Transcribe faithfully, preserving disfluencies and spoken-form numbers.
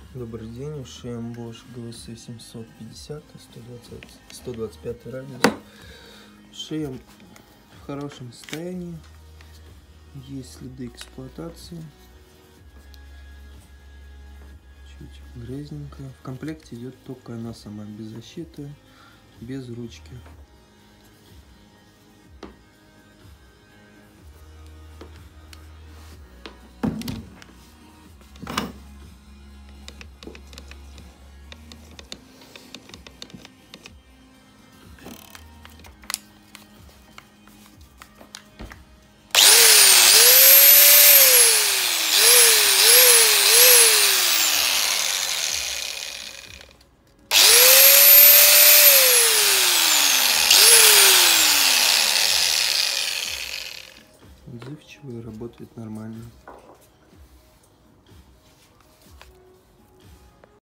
Добрый день, шеем Bosch джи ви си семьсот пятьдесят, сто двадцать пять радиус. Шеем в хорошем состоянии, есть следы эксплуатации, чуть грязненькая. В комплекте идет только она сама, без защиты, без ручки. Отзывчивый, работает нормально.